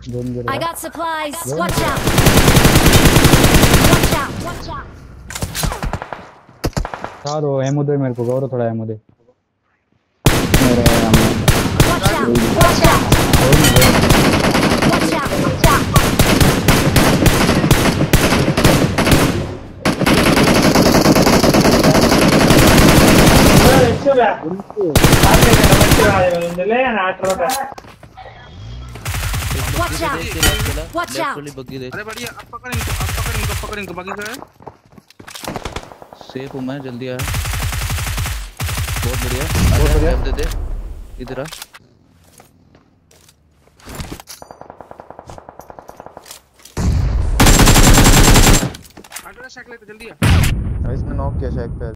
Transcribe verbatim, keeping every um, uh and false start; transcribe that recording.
Zone गिर I रहा। got supplies. Watch out. Watch out. Watch out. था दो एमो दे मेरे को, गौरव थोड़ा एमो दे। मेरे हम Watch out. Watch out. कोई नहीं कोई Watch out. Watch out. Watch out. Watch out. अरे बढ़िया, अब पकड़ इनको, अब पकड़ इनको, पकड़ इनको, बाकी का है सेफ हूँ मैं, जल्दी आ। बहुत बढ़िया, बहुत बढ़िया दे दे इधर आ। आगे शैक लेते जल्दी आ। इसमें नॉक किया शैक पे।